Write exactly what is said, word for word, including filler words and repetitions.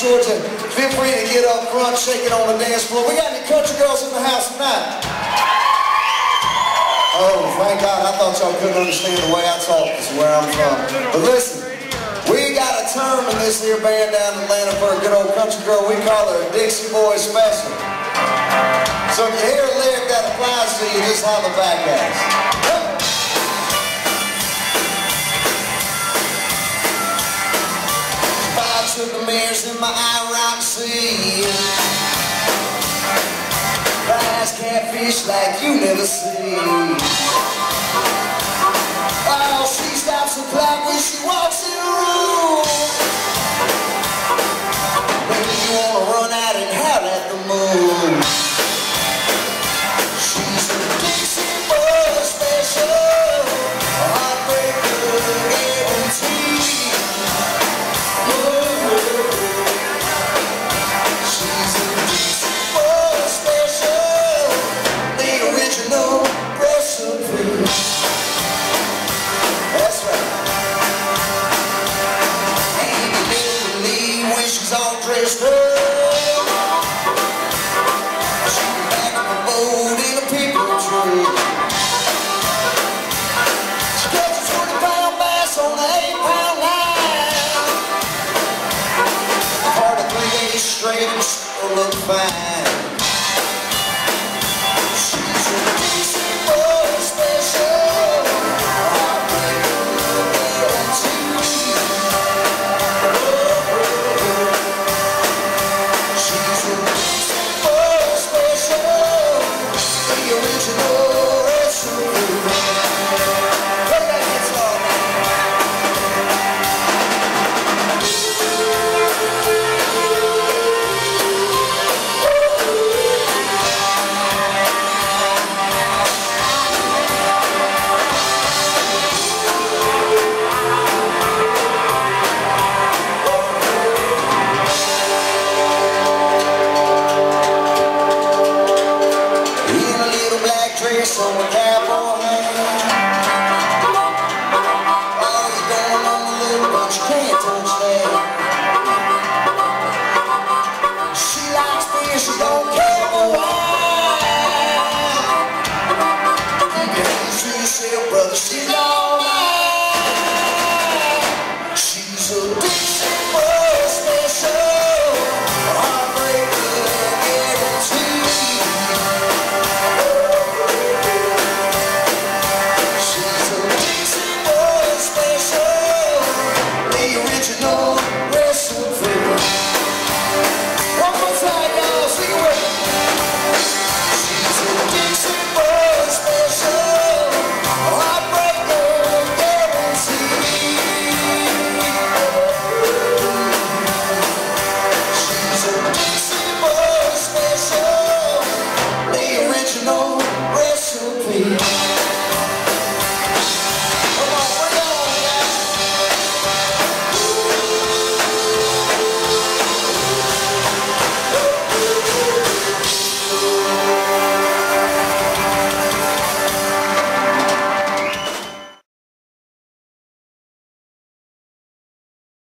Georgia, feel free to get up front, shake it on the dance floor. We got any country girls in the house tonight? Oh, thank God, I thought y'all couldn't understand the way I talk. This is where I'm from. But listen, we got a term in this here band down in Atlanta for a good old country girl. We call her a Dixie Boy Special. So if you hear a lyric that applies to you, just holler back at us. Five took the mirrors in my eye rock sea. Eyes catfish like you never see. Oh, she stops the clock when she walks in the room. Maybe you wanna run out and howl at the moon. She's a Dixie Boy Special, a heartbreaker guarantee. She's a Dixie Boy Special, the original recipe. That's right. And you never believe when she's all dressed up. Straight and still look fine.